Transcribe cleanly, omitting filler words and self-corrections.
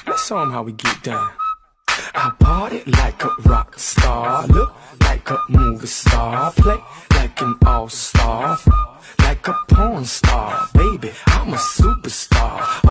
Let's show 'em how we get down. I party like a rock star, look like a movie star, play like an all-star, like a porn star. Baby, I'm a superstar.